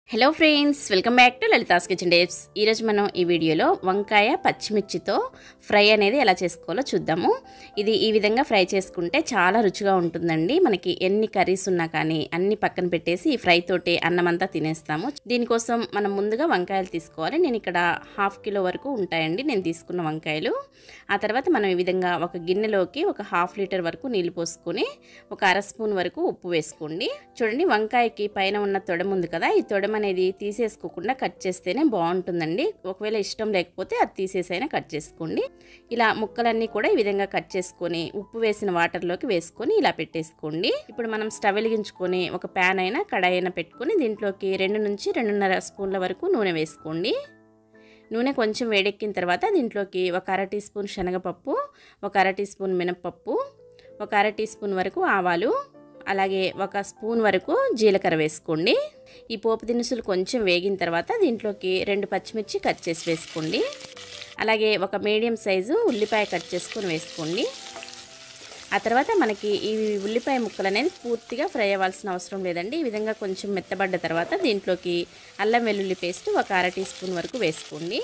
Hello friends, welcome back to Lalitha's kitchen tips. ఈరోజు మనం ఈ వీడియోలో వంకాయ పచ్చిమిర్చితో ఫ్రై అనేది ఎలా చేసుకోవాలో చూద్దాము. ఇది ఈ విధంగా ఫ్రై చేసుకుంటే చాలా రుచిగా ఉంటుందండి. మనకి ఎన్ని కర్రీస్ ఉన్నా కానీ అన్ని పక్కన పెట్టేసి ఈ ఫ్రై తోటి అన్నమంతా తినేస్తాము. దీనికోసం మనం ముందుగా వంకాయలు తీసుకోవాలి. నేను ఇక్కడ ½ కిలో వరకు ఉంటాయండి నేను తీసుకున్న వంకాయలు. ఆ తర్వాత మనం ఈ విధంగా ఒక గిన్నెలోకి ఒక ½ లీటర్ వరకు నీళ్ళు పోసుకొని ఒక అర స్పూన్ వరకు ఉప్పు వేసుకోండి. చూడండి, వంకాయకి పైన ఉన్న తొడమ ఉంది కదా, ఈ తొడమ అనేది తీసేసుకోకుండా కట్ చేస్తేనే బాగుంటుందండి. ఒకవేళ ఇష్టం లేకపోతే అది తీసేసైనా కట్ చేసుకోండి. ఇలా ముక్కలన్నీ కూడా ఈ విధంగా కట్ చేసుకొని ఉప్పు వేసిన వాటర్లోకి వేసుకొని ఇలా పెట్టేసుకోండి. ఇప్పుడు మనం స్టవ్ వెలిగించుకొని ఒక ప్యాన్ అయినా కడాయి అయినా పెట్టుకొని దీంట్లోకి 2 నుంచి 2.5 స్పూన్ల వరకు నూనె వేసుకోండి. నూనె కొంచెం వేడెక్కిన తర్వాత దీంట్లోకి ఒక అర టీ స్పూన్ శనగపప్పు, ఒక అర టీ స్పూన్ మినపప్పు, ఒక అర టీ స్పూన్ వరకు ఆవాలు, అలాగే ఒక స్పూన్ వరకు జీలకర్ర వేసుకోండి. ఈ పోపు దినుసులు కొంచెం వేగిన తర్వాత దీంట్లోకి 2 పచ్చిమిర్చి కట్ చేసి వేసుకోండి. అలాగే ఒక మీడియం సైజు ఉల్లిపాయ కట్ చేసుకొని వేసుకోండి. ఆ తర్వాత మనకి ఈ ఉల్లిపాయ ముక్కలు అనేది పూర్తిగా ఫ్రై అవ్వాల్సిన అవసరం లేదండి. ఈ విధంగా కొంచెం మెత్తబడ్డ తర్వాత దీంట్లోకి అల్లం వెల్లుల్లి పేస్ట్ ఒక అర టీ స్పూన్ వరకు వేసుకోండి.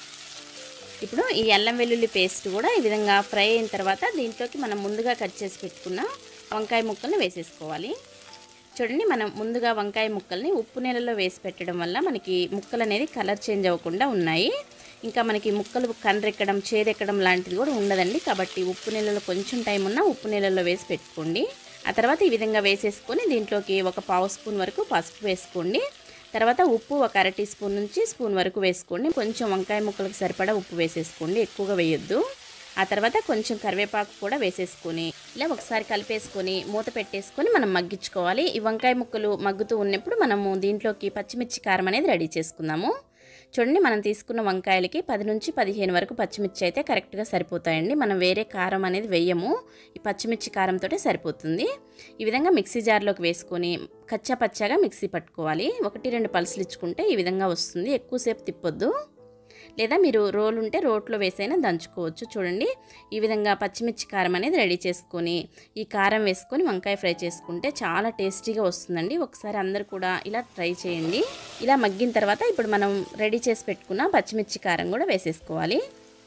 ఇప్పుడు ఈ అల్లం వెల్లుల్లి పేస్ట్ కూడా ఈ విధంగా ఫ్రై అయిన తర్వాత దీంట్లోకి మనం ముందుగా కట్ చేసి పెట్టుకున్న వంకాయ ముక్కల్ని వేసేసుకోవాలి. చూడండి, మనం ముందుగా వంకాయ ముక్కల్ని ఉప్పు నీళ్ళలో వేసి పెట్టడం వల్ల మనకి ముక్కలు అనేది కలర్ చేంజ్ అవ్వకుండా ఉన్నాయి. ఇంకా మనకి ముక్కలు కండ్రెక్కడం, చేదెక్కడం లాంటిది కూడా ఉండదండి. కాబట్టి ఉప్పు నీళ్ళలో కొంచెం టైం ఉన్నా ఉప్పు నీళ్ళలో వేసి పెట్టుకోండి. ఆ తర్వాత ఈ విధంగా వేసేసుకొని దీంట్లోకి ఒక ½ స్పూన్ వరకు పసుపు వేసుకోండి. తర్వాత ఉప్పు ఒక అర టీ స్పూన్ నుంచి స్పూన్ వరకు వేసుకోండి. కొంచెం వంకాయ ముక్కలకు సరిపడా ఉప్పు వేసేసుకోండి, ఎక్కువగా వేయొద్దు. ఆ తర్వాత కొంచెం కరివేపాకు కూడా వేసేసుకొని ఇలా ఒకసారి కలిపేసుకొని మూత పెట్టేసుకొని మనం మగ్గించుకోవాలి. ఈ వంకాయ ముక్కలు మగ్గుతూ ఉన్నప్పుడు మనము దీంట్లోకి పచ్చిమిర్చి కారం అనేది రెడీ చేసుకుందాము. చూడండి, మనం తీసుకున్న వంకాయలకి 10 నుంచి 15 వరకు పచ్చిమిర్చి అయితే కరెక్ట్గా సరిపోతాయండి. మనం వేరే కారం అనేది వేయము, ఈ పచ్చిమిర్చి కారంతో సరిపోతుంది. ఈ విధంగా మిక్సీ జార్లోకి వేసుకొని కచ్చా పచ్చాగా మిక్సీ పట్టుకోవాలి. 1-2 పల్సులు ఇచ్చుకుంటే ఈ విధంగా వస్తుంది. ఎక్కువసేపు తిప్పొద్దు. లేదా మీరు రోలు ఉంటే రోట్లో వేసైనా దంచుకోవచ్చు. చూడండి, ఈ విధంగా పచ్చిమిర్చి కారం అనేది రెడీ చేసుకొని ఈ కారం వేసుకొని వంకాయ ఫ్రై చేసుకుంటే చాలా టేస్టీగా వస్తుందండి. ఒకసారి అందరూ కూడా ఇలా ట్రై చేయండి. ఇలా మగ్గిన తర్వాత ఇప్పుడు మనం రెడీ చేసి పెట్టుకున్న పచ్చిమిర్చి కారం కూడా వేసేసుకోవాలి.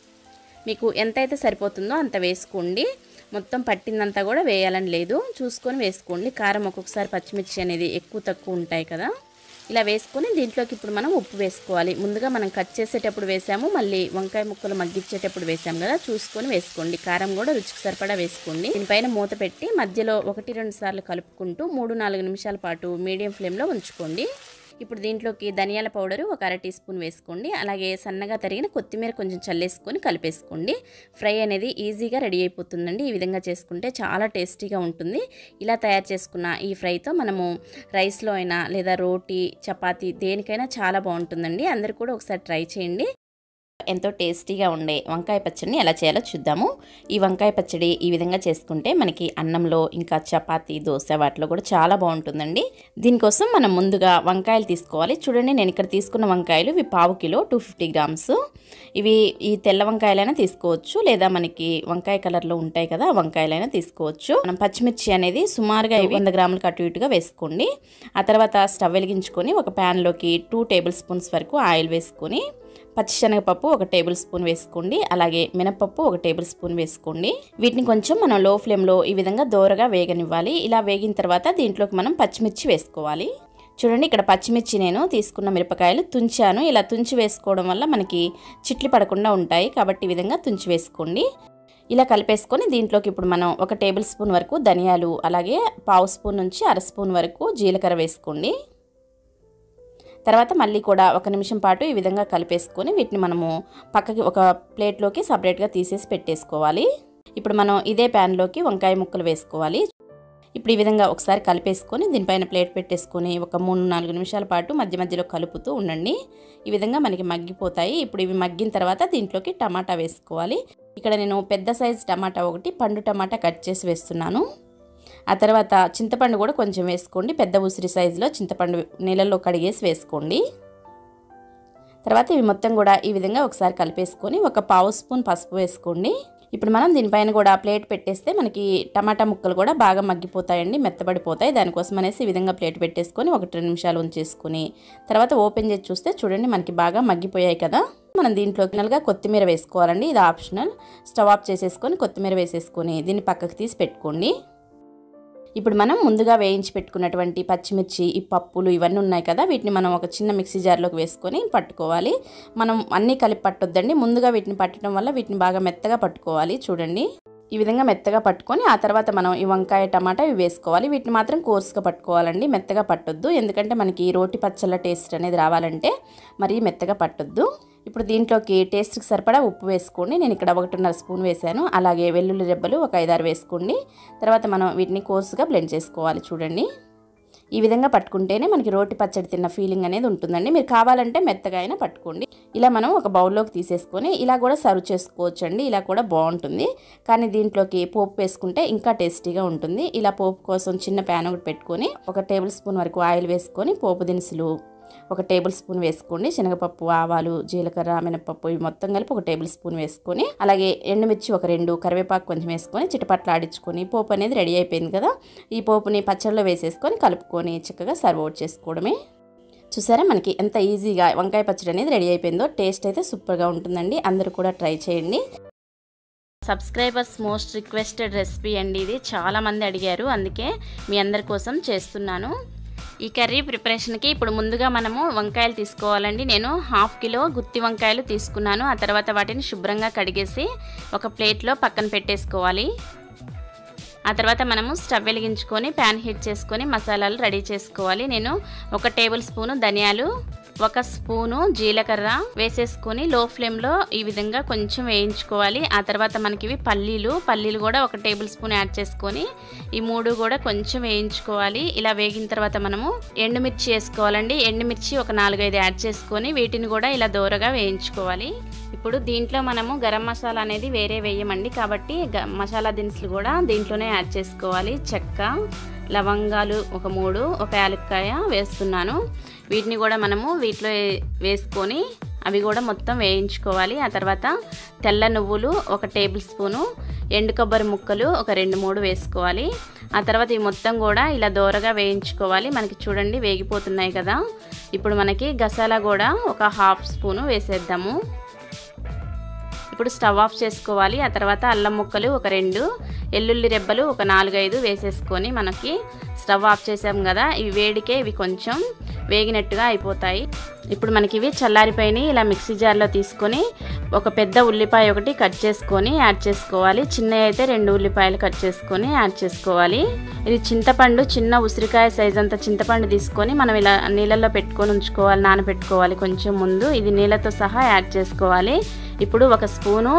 మీకు ఎంతైతే సరిపోతుందో అంత వేసుకోండి. మొత్తం పట్టిందంతా కూడా వేయాలని లేదు, చూసుకొని వేసుకోండి. కారం ఒక్కొక్కసారి పచ్చిమిర్చి అనేది ఎక్కువ తక్కువ ఉంటాయి కదా. ఇలా వేసుకొని దీంట్లోకి ఇప్పుడు మనం ఉప్పు వేసుకోవాలి. ముందుగా మనం కట్ చేసేటప్పుడు వేసాము, మళ్ళీ వంకాయ ముక్కలు మగ్గించేటప్పుడు వేసాము కదా, చూసుకొని వేసుకోండి. కారం కూడా రుచికి సరిపడా వేసుకోండి. దీనిపైన మూత పెట్టి మధ్యలో 1-2 సార్లు కలుపుకుంటూ 3-4 నిమిషాల పాటు మీడియం ఫ్లేమ్లో ఉంచుకోండి. ఇప్పుడు దీంట్లోకి ధనియాల పౌడరు ఒక అర టీ స్పూన్ వేసుకోండి. అలాగే సన్నగా తరిగిన కొత్తిమీర కొంచెం చల్లేసుకొని కలిపేసుకోండి. ఫ్రై అనేది ఈజీగా రెడీ అయిపోతుందండి. ఈ విధంగా చేసుకుంటే చాలా టేస్టీగా ఉంటుంది. ఇలా తయారు చేసుకున్న ఈ ఫ్రైతో మనము రైస్లో అయినా లేదా రోటీ, చపాతీ దేనికైనా చాలా బాగుంటుందండి. అందరూ కూడా ఒకసారి ట్రై చేయండి. ఎంతో టేస్టీగా ఉండే వంకాయ పచ్చడిని ఎలా చేయాలో చూద్దాము. ఈ వంకాయ పచ్చడి ఈ విధంగా చేసుకుంటే మనకి అన్నంలో, ఇంకా చపాతీ, దోశ వాటిలో కూడా చాలా బాగుంటుందండి. దీనికోసం మనం ముందుగా వంకాయలు తీసుకోవాలి. చూడండి, నేను ఇక్కడ తీసుకున్న వంకాయలు ఇవి ½ కిలో 250 గ్రామ్స్. ఇవి ఈ తెల్ల వంకాయలైనా తీసుకోవచ్చు, లేదా మనకి వంకాయ కలర్లో ఉంటాయి కదా వంకాయలైనా తీసుకోవచ్చు. మనం పచ్చిమిర్చి అనేది సుమారుగా 100 గ్రాములకు అటు ఇటుగా వేసుకోండి. ఆ తర్వాత స్టవ్ వెలిగించుకొని ఒక ప్యాన్లోకి 2 టేబుల్ స్పూన్స్ వరకు ఆయిల్ వేసుకొని పచ్చిశనగపప్పు 1 టేబుల్ స్పూన్ వేసుకోండి. అలాగే మినపప్పు 1 టేబుల్ స్పూన్ వేసుకోండి. వీటిని కొంచెం మనం లో ఫ్లేమ్లో ఈ విధంగా దోరగా వేగనివ్వాలి. ఇలా వేగిన తర్వాత దీంట్లోకి మనం పచ్చిమిర్చి వేసుకోవాలి. చూడండి, ఇక్కడ పచ్చిమిర్చి నేను తీసుకున్న మిరపకాయలు తుంచాను. ఇలా తుంచి వేసుకోవడం వల్ల మనకి చిట్లు పడకుండా ఉంటాయి, కాబట్టి ఈ విధంగా తుంచి వేసుకోండి. ఇలా కలిపేసుకొని దీంట్లోకి ఇప్పుడు మనం 1 టేబుల్ స్పూన్ వరకు ధనియాలు, అలాగే ½ స్పూన్ నుంచి అర స్పూన్ వరకు జీలకర్ర వేసుకోండి. తర్వాత మళ్ళీ కూడా 1 నిమిషం పాటు ఈ విధంగా కలిపేసుకొని వీటిని మనము పక్కకి ఒక ప్లేట్లోకి సపరేట్గా తీసేసి పెట్టేసుకోవాలి. ఇప్పుడు మనం ఇదే ప్యాన్లోకి వంకాయ ముక్కలు వేసుకోవాలి. ఇప్పుడు ఈ విధంగా ఒకసారి కలిపేసుకొని దీనిపైన ప్లేట్ పెట్టేసుకొని ఒక 3-4 నిమిషాల పాటు మధ్య మధ్యలో కలుపుతూ ఉండండి. ఈ విధంగా మనకి మగ్గిపోతాయి. ఇప్పుడు ఇవి మగ్గిన తర్వాత దీంట్లోకి టమాటా వేసుకోవాలి. ఇక్కడ నేను పెద్ద సైజు టమాటా ఒకటి, పండు టమాటా కట్ చేసి వేస్తున్నాను. ఆ తర్వాత చింతపండు కూడా కొంచెం వేసుకోండి. పెద్ద ఉసిరి సైజులో చింతపండు నీళ్ళల్లో కడిగేసి వేసుకోండి. తర్వాత ఇవి మొత్తం కూడా ఈ విధంగా ఒకసారి కలిపేసుకొని ఒక ½ స్పూన్ పసుపు వేసుకోండి. ఇప్పుడు మనం దీనిపైన కూడా ప్లేట్ పెట్టేస్తే మనకి టమాటా ముక్కలు కూడా బాగా మగ్గిపోతాయండి, మెత్తబడిపోతాయి. దానికోసం అనేసి ఈ విధంగా ప్లేట్ పెట్టేసుకొని 1-2 నిమిషాలు ఉంచేసుకొని తర్వాత ఓపెన్ చేసి చూస్తే చూడండి మనకి బాగా మగ్గిపోయాయి కదా. మనం దీంట్లో ఫైనల్గా కొత్తిమీర వేసుకోవాలండి, ఇది ఆప్షనల్. స్టవ్ ఆఫ్ చేసేసుకొని కొత్తిమీర వేసేసుకొని దీన్ని పక్కకు తీసి పెట్టుకోండి. ఇప్పుడు మనం ముందుగా వేయించి పెట్టుకున్నటువంటి పచ్చిమిర్చి, ఈ పప్పులు ఇవన్నీ ఉన్నాయి కదా, వీటిని మనం ఒక చిన్న మిక్సీ జార్లోకి వేసుకొని పట్టుకోవాలి. మనం అన్నీ కలిపి పట్టొద్దండి, ముందుగా వీటిని పట్టడం వల్ల వీటిని బాగా మెత్తగా పట్టుకోవాలి. చూడండి ఈ విధంగా మెత్తగా పట్టుకొని ఆ తర్వాత మనం ఈ వంకాయ టమాటా ఇవి వేసుకోవాలి. వీటిని మాత్రం కోర్సుగా పట్టుకోవాలండి, మెత్తగా పట్టొద్దు. ఎందుకంటే మనకి రోటి పచ్చళ్ళ టేస్ట్ అనేది రావాలంటే మరీ మెత్తగా పట్టొద్దు. ఇప్పుడు దీంట్లోకి టేస్ట్కి సరిపడా ఉప్పు వేసుకోండి. నేను ఇక్కడ 1.5 స్పూన్ వేసాను. అలాగే వెల్లుల్లి రెబ్బలు ఒక 5-6 వేసుకోండి. తర్వాత మనం వీటిని కోర్సుగా బ్లెండ్ చేసుకోవాలి. చూడండి ఈ విధంగా పట్టుకుంటేనే మనకి రోటి పచ్చడి తిన్న ఫీలింగ్ అనేది ఉంటుందండి. మీరు కావాలంటే మెత్తగా అయినా పట్టుకోండి. ఇలా మనం ఒక బౌల్లోకి తీసేసుకొని ఇలా కూడా సర్వ్ చేసుకోవచ్చు అండి, ఇలా కూడా బాగుంటుంది. కానీ దీంట్లోకి పోపు వేసుకుంటే ఇంకా టేస్టీగా ఉంటుంది. ఇలా పోపు కోసం చిన్న ప్యాన్ ఒకటి పెట్టుకొని 1 టేబుల్ స్పూన్ వరకు ఆయిల్ వేసుకొని పోపు దినుసులు 1 టేబుల్ స్పూన్ వేసుకోండి. శనగపప్పు, ఆవాలు, జీలకర్ర, మినపప్పు ఇవి మొత్తం కలిపి 1 టేబుల్ స్పూన్ వేసుకొని అలాగే ఎండుమిర్చి 2, కరివేపాకు కొంచెం వేసుకొని చిటపట్లు ఆడించుకొని పోపు అనేది రెడీ అయిపోయింది కదా. ఈ పోపుని పచ్చళ్ళలో వేసేసుకొని కలుపుకొని చక్కగా సర్వ్ అవుట్ చేసుకోవడమే. చూసారా మనకి ఎంత ఈజీగా వంకాయ పచ్చడి అనేది రెడీ అయిపోయిందో. టేస్ట్ అయితే సూపర్గా ఉంటుందండి, అందరూ కూడా ట్రై చేయండి. సబ్స్క్రైబర్స్ మోస్ట్ రిక్వెస్టెడ్ రెసిపీ అండి ఇది, చాలామంది అడిగారు, అందుకే మీ అందరి కోసం చేస్తున్నాను. ఈ కర్రీ ప్రిపరేషన్కి ఇప్పుడు ముందుగా మనము వంకాయలు తీసుకోవాలండి. నేను 1/2 కిలో గుత్తి వంకాయలు తీసుకున్నాను. ఆ తర్వాత వాటిని శుభ్రంగా కడిగేసి ఒక ప్లేట్లో పక్కన పెట్టేసుకోవాలి. ఆ తర్వాత మనము స్టవ్ వెలిగించుకొని ప్యాన్ హీట్ చేసుకొని మసాలాలు రెడీ చేసుకోవాలి. నేను 1 టేబుల్ స్పూను ధనియాలు, 1 స్పూను జీలకర్ర వేసేసుకొని లో ఫ్లేమ్లో ఈ విధంగా కొంచెం వేయించుకోవాలి. ఆ తర్వాత మనకి ఇవి పల్లీలు కూడా 1 టేబుల్ స్పూన్ యాడ్ చేసుకొని ఈ 3 కూడా కొంచెం వేయించుకోవాలి. ఇలా వేగిన తర్వాత మనము ఎండుమిర్చి వేసుకోవాలండి. ఎండుమిర్చి ఒక 4-5 యాడ్ చేసుకొని వీటిని కూడా ఇలా దోరగా వేయించుకోవాలి. ఇప్పుడు దీంట్లో మనము గరం మసాలా అనేది వేరే వేయమండి, కాబట్టి మసాలా దినుసులు కూడా దీంట్లోనే యాడ్ చేసుకోవాలి. చెక్క, లవంగాలు ఒక 3, ఒక యాలక్కాయ వేస్తున్నాను. వీటిని కూడా మనము వీటిలో వేసుకొని అవి కూడా మొత్తం వేయించుకోవాలి. ఆ తర్వాత తెల్ల నువ్వులు 1 టేబుల్ స్పూను, ఎండు కొబ్బరి ముక్కలు ఒక 2-3 వేసుకోవాలి. ఆ తర్వాత ఈ మొత్తం కూడా ఇలా దోరగా వేయించుకోవాలి. మనకి చూడండి వేగిపోతున్నాయి కదా. ఇప్పుడు మనకి గసాలా కూడా ఒక 1/2 స్పూను వేసేద్దాము. ఇప్పుడు స్టవ్ ఆఫ్ చేసుకోవాలి. ఆ తర్వాత అల్లం ముక్కలు ఒక 2, ఎల్లుల్లి రెబ్బలు ఒక 4-5 వేసేసుకొని మనకి స్టవ్ ఆఫ్ చేసాం కదా, ఇవి వేడికే ఇవి కొంచెం వేగినట్టుగా అయిపోతాయి. ఇప్పుడు మనకి ఇవి చల్లారిపోయినాయి. ఇలా మిక్సీ జార్లో తీసుకొని ఒక పెద్ద ఉల్లిపాయ ఒకటి కట్ చేసుకొని యాడ్ చేసుకోవాలి. చిన్నవి అయితే 2 ఉల్లిపాయలు కట్ చేసుకొని యాడ్ చేసుకోవాలి. ఇది చింతపండు, చిన్న ఉసిరికాయ సైజ్ అంత చింతపండు తీసుకొని మనం ఇలా నీళ్ళల్లో పెట్టుకొని ఉంచుకోవాలి, నానబెట్టుకోవాలి కొంచెం ముందు. ఇది నీళ్ళతో సహా యాడ్ చేసుకోవాలి. ఇప్పుడు 1 స్పూను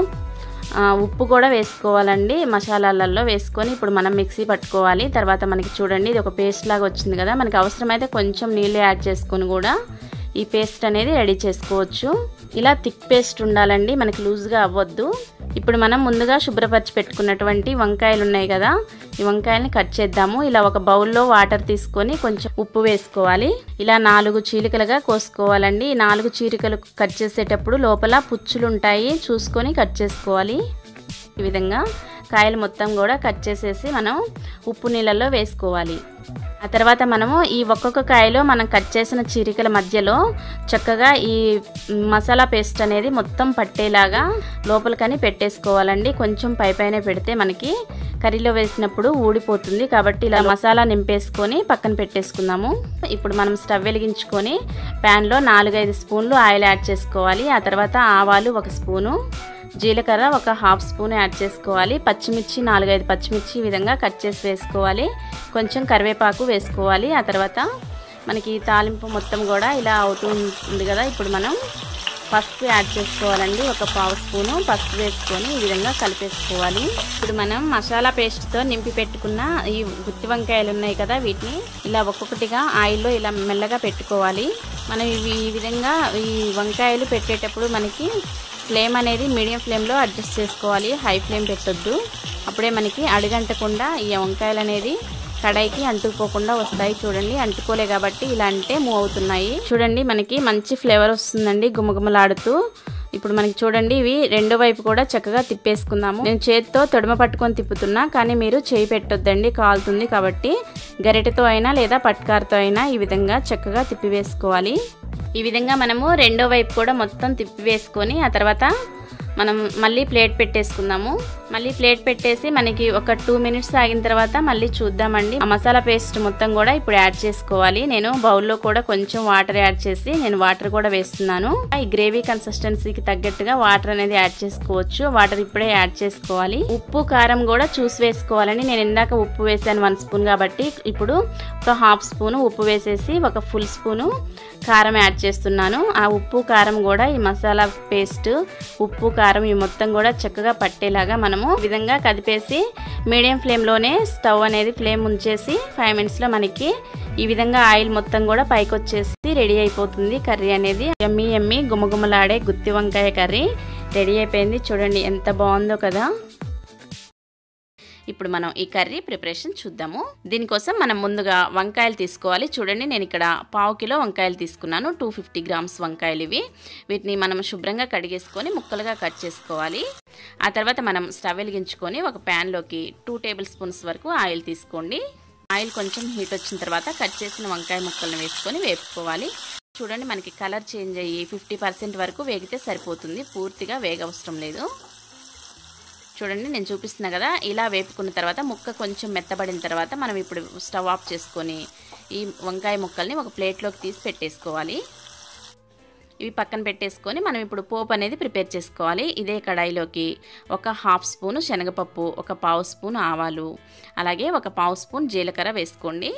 ఉప్పు కూడా వేసుకోవాలండి మసాలాలలో వేసుకొని ఇప్పుడు మనం మిక్సీ పట్టుకోవాలి. తర్వాత మనకి చూడండి ఇది ఒక పేస్ట్ లాగా వచ్చింది కదా, మనకి అవసరమైతే కొంచెం నీళ్ళు యాడ్ చేసుకొని కూడా ఈ పేస్ట్ అనేది రెడీ చేసుకోవచ్చు. ఇలా థిక్ పేస్ట్ ఉండాలండి, మనకి లూజ్గా అవ్వద్దు. ఇప్పుడు మనం ముందుగా శుభ్రపరిచి పెట్టుకున్నటువంటి వంకాయలు ఉన్నాయి కదా, ఈ వంకాయలని కట్ చేద్దాము. ఇలా ఒక బౌల్లో వాటర్ తీసుకొని కొంచెం ఉప్పు వేసుకోవాలి. ఇలా 4 చీలికలుగా కోసుకోవాలండి. ఈ 4 చీలికలు కట్ చేసేటప్పుడు లోపల పుచ్చులు ఉంటాయి, చూసుకొని కట్ చేసుకోవాలి. ఈ విధంగా కాయలు మొత్తం కూడా కట్ చేసేసి మనం ఉప్పు నీళ్ళల్లో వేసుకోవాలి. ఆ తర్వాత మనము ఈ ఒక్కొక్క కాయలో మనం కట్ చేసిన చీరికల మధ్యలో చక్కగా ఈ మసాలా పేస్ట్ అనేది మొత్తం పట్టేలాగా లోపలికని పెట్టేసుకోవాలండి. కొంచెం పైపైనే పెడితే మనకి కర్రీలో వేసినప్పుడు ఊడిపోతుంది, కాబట్టి ఇలా మసాలా నింపేసుకొని పక్కన పెట్టేసుకుందాము. ఇప్పుడు మనం స్టవ్ వెలిగించుకొని ప్యాన్లో 4-5 స్పూన్లు ఆయిల్ యాడ్ చేసుకోవాలి. ఆ తర్వాత ఆవాలు 1 స్పూను, జీలకర్ర ఒక 1/2 స్పూన్ యాడ్ చేసుకోవాలి. పచ్చిమిర్చి 4-5 పచ్చిమిర్చి ఈ విధంగా కట్ చేసి వేసుకోవాలి. కొంచెం కరివేపాకు వేసుకోవాలి. ఆ తర్వాత మనకి తాలింపు మొత్తం కూడా ఇలా అవుతుంది కదా, ఇప్పుడు మనం పసుపు యాడ్ చేసుకోవాలండి. ఒక 1/2 స్పూను పసుపు వేసుకొని ఈ విధంగా కలిపేసుకోవాలి. ఇప్పుడు మనం మసాలా పేస్ట్తో నింపి పెట్టుకున్న ఈ గుత్తి వంకాయలు ఉన్నాయి కదా, వీటిని ఇలా ఒక్కొక్కటిగా ఆయిల్లో ఇలా మెల్లగా పెట్టుకోవాలి. మనం ఈ విధంగా ఈ వంకాయలు పెట్టేటప్పుడు మనకి ఫ్లేమ్ అనేది మీడియం ఫ్లేమ్లో అడ్జస్ట్ చేసుకోవాలి, హై ఫ్లేమ్ పెట్టొద్దు. అప్పుడే మనకి అడుగంటకుండా ఈ వంకాయలు అనేది కడాయికి అంటుకోకుండా వస్తాయి. చూడండి అంటుకోలే కాబట్టి ఇలా అంటే మూవ్ అవుతున్నాయి. చూడండి మనకి మంచి ఫ్లేవర్ వస్తుందండి గుమగుమలాడుతూ. ఇప్పుడు మనకి చూడండి ఇవి రెండో వైపు కూడా చక్కగా తిప్పేసుకుందాము. నేను చేతితో తొడమ పట్టుకొని తిప్పుతున్నా, కానీ మీరు చేయి పెట్టొద్దండి, కాలుతుంది. కాబట్టి గరిటెతో అయినా లేదా పట్కారుతో అయినా ఈ విధంగా చక్కగా తిప్పివేసుకోవాలి. ఈ విధంగా మనము రెండో వైపు కూడా మొత్తం తిప్పివేసుకొని ఆ తర్వాత మనం మళ్ళీ ప్లేట్ పెట్టేసుకుందాము. మళ్ళీ ప్లేట్ పెట్టేసి మనకి ఒక 2 మినిట్స్ ఆగిన తర్వాత మళ్ళీ చూద్దామండి. ఆ మసాలా పేస్ట్ మొత్తం కూడా ఇప్పుడు యాడ్ చేసుకోవాలి. నేను బౌల్లో కూడా కొంచెం వాటర్ యాడ్ చేసి నేను వాటర్ కూడా వేస్తున్నాను. ఈ గ్రేవీ కన్సిస్టెన్సీకి తగ్గట్టుగా వాటర్ అనేది యాడ్ చేసుకోవచ్చు. వాటర్ ఇప్పుడే యాడ్ చేసుకోవాలి. ఉప్పు కారం కూడా చూసి వేసుకోవాలని, నేను ఇందాక ఉప్పు వేసాను 1 స్పూన్ కాబట్టి ఇప్పుడు ఒక 1/2 స్పూన్ ఉప్పు వేసేసి ఒక ఫుల్ స్పూను కారం యాడ్ చేస్తున్నాను. ఆ ఉప్పు కారం కూడా ఈ మసాలా పేస్ట్ ఉప్పు కారం ఈ మొత్తం కూడా చక్కగా పట్టేలాగా మనము ఈ విధంగా కదిపేసి మీడియం ఫ్లేమ్లోనే స్టవ్ అనేది ఫ్లేమ్ ఉంచేసి 5 మినిట్స్లో మనకి ఈ విధంగా ఆయిల్ మొత్తం కూడా పైకి వచ్చేసి రెడీ అయిపోతుంది. కర్రీ అనేది యమ్మీ యమ్మీ గుమగుమలాడే గుత్తి వంకాయ కర్రీ రెడీ అయిపోయింది. చూడండి ఎంత బాగుందో కదా. ఇప్పుడు మనం ఈ కర్రీ ప్రిపరేషన్ చూద్దాము. దీనికోసం మనం ముందుగా వంకాయలు తీసుకోవాలి. చూడండి నేను ఇక్కడ 1/2 కిలో వంకాయలు తీసుకున్నాను. 250 గ్రామ్స్ వంకాయలు ఇవి. వీటిని మనం శుభ్రంగా కడిగేసుకొని ముక్కలుగా కట్ చేసుకోవాలి. ఆ తర్వాత మనం స్టవ్ వెలిగించుకొని ఒక ప్యాన్లోకి 2 టేబుల్ స్పూన్స్ వరకు ఆయిల్ తీసుకోండి. ఆయిల్ కొంచెం హీట్ వచ్చిన తర్వాత కట్ చేసిన వంకాయ ముక్కలను వేసుకొని వేపుకోవాలి. చూడండి మనకి కలర్ చేంజ్ అయ్యి 50% వరకు వేగితే సరిపోతుంది, పూర్తిగా వేగవసరం లేదు. చూడండి నేను చూపిస్తున్నా కదా, ఇలా వేపుకున్న తర్వాత ముక్క కొంచెం మెత్తబడిన తర్వాత మనం ఇప్పుడు స్టవ్ ఆఫ్ చేసుకొని ఈ వంకాయ ముక్కల్ని ఒక ప్లేట్లోకి తీసి పెట్టేసుకోవాలి. ఇవి పక్కన పెట్టేసుకొని మనం ఇప్పుడు పోపు అనేది ప్రిపేర్ చేసుకోవాలి. ఇదే కడాయిలోకి ఒక 1/2 స్పూను శనగపప్పు, ఒక 1/2 స్పూన్ ఆవాలు, అలాగే ఒక 1/2 స్పూన్ జీలకర్ర వేసుకోండి.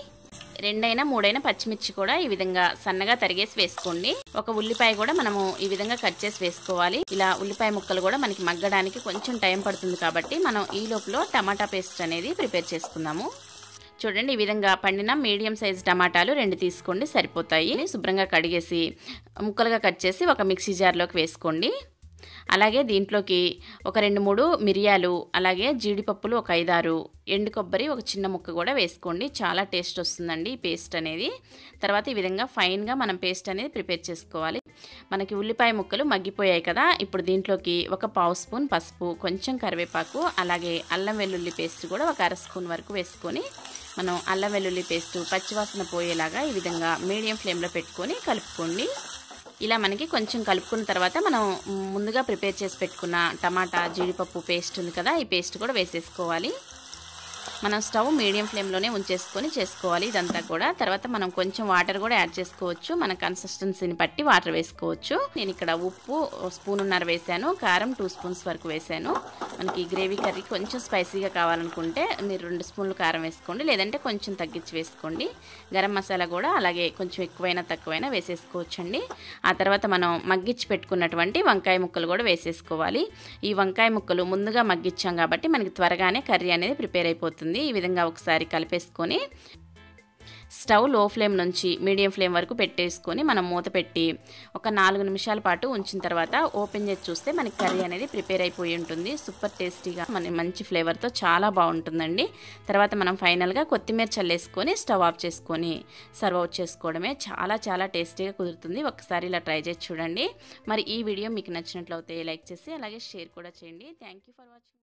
2 3 పచ్చిమిర్చి కూడా ఈ విధంగా సన్నగా తరిగేసి వేసుకోండి. ఒక ఉల్లిపాయ కూడా మనము ఈ విధంగా కట్ చేసి వేసుకోవాలి. ఇలా ఉల్లిపాయ ముక్కలు కూడా మనకి మగ్గడానికి కొంచెం టైం పడుతుంది కాబట్టి మనం ఈ లోపల టమాటా పేస్ట్ అనేది ప్రిపేర్ చేసుకుందాము. చూడండి ఈ విధంగా పండిన మీడియం సైజ్ టమాటాలు 2 తీసుకోండి, సరిపోతాయి. శుభ్రంగా కడిగేసి ముక్కలుగా కట్ చేసి ఒక మిక్సీ జార్లోకి వేసుకోండి. అలాగే దీంట్లోకి ఒక 2 3 మిరియాలు, అలాగే జీడిపప్పులు ఒక 5 6, ఎండు కొబ్బరి ఒక చిన్న ముక్క కూడా వేసుకోండి. చాలా టేస్ట్ వస్తుందండి ఈ పేస్ట్ అనేది. తర్వాత ఈ విధంగా ఫైన్గా మనం పేస్ట్ అనేది ప్రిపేర్ చేసుకోవాలి. మనకి ఉల్లిపాయ ముక్కలు మగ్గిపోయాయి కదా, ఇప్పుడు దీంట్లోకి ఒక 1/2 స్పూన్ పసుపు, కొంచెం కరివేపాకు, అలాగే అల్లం వెల్లుల్లి పేస్ట్ కూడా ఒక 1/2 స్పూన్ వరకు వేసుకొని మనం అల్లం వెల్లుల్లి పేస్ట్ పచ్చివాసన పోయేలాగా ఈ విధంగా మీడియం ఫ్లేమ్లో పెట్టుకొని కలుపుకోండి. ఇలా మనకి కొంచెం కలుపుకున్న తర్వాత మనం ముందుగా ప్రిపేర్ చేసి పెట్టుకున్న టమాటా జీడిపప్పు పేస్ట్ ఉంది కదా, ఈ పేస్ట్ కూడా వేసేసుకోవాలి. మనం స్టవ్ మీడియం ఫ్లేమ్లోనే ఉంచేసుకొని చేసుకోవాలి ఇదంతా కూడా. తర్వాత మనం కొంచెం వాటర్ కూడా యాడ్ చేసుకోవచ్చు, మన కన్సిస్టెన్సీని బట్టి వాటర్ వేసుకోవచ్చు. నేను ఇక్కడ ఉప్పు 1.5 స్పూన్ వేసాను, కారం 2 స్పూన్స్ వరకు వేసాను. మనకి గ్రేవీ కర్రీ కొంచెం స్పైసీగా కావాలనుకుంటే మీరు 2 స్పూన్లు కారం వేసుకోండి, లేదంటే కొంచెం తగ్గించి వేసుకోండి. గరం మసాలా కూడా అలాగే కొంచెం ఎక్కువైనా తక్కువైనా వేసేసుకోవచ్చండి. ఆ తర్వాత మనం మగ్గించి పెట్టుకున్నటువంటి వంకాయ ముక్కలు కూడా వేసేసుకోవాలి. ఈ వంకాయ ముక్కలు ముందుగా మగ్గించాం కాబట్టి మనకి త్వరగానే కర్రీ అనేది ప్రిపేర్ అయిపోతుంది. ఈ విధంగా ఒకసారి కలిపేసుకొని స్టవ్ లో ఫ్లేమ్ నుంచి మీడియం ఫ్లేమ్ వరకు పెట్టేసుకొని మనం మూత పెట్టి ఒక 4 నిమిషాల పాటు ఉంచిన తర్వాత ఓపెన్ చేసి చూస్తే మనకి కర్రీ అనేది ప్రిపేర్ అయిపోయి ఉంటుంది. సూపర్ టేస్టీగా మంచి ఫ్లేవర్తో చాలా బాగుంటుందండి. తర్వాత మనం ఫైనల్గా కొత్తిమీర చల్లేసుకొని స్టవ్ ఆఫ్ చేసుకొని సర్వ్ అవుట్ చేసుకోవడమే. చాలా చాలా టేస్టీగా కుదురుతుంది. ఒకసారి ఇలా ట్రై చేసి చూడండి. మరి ఈ వీడియో మీకు నచ్చినట్లయితే లైక్ చేసి అలాగే షేర్ కూడా చేయండి. Thank you for watching.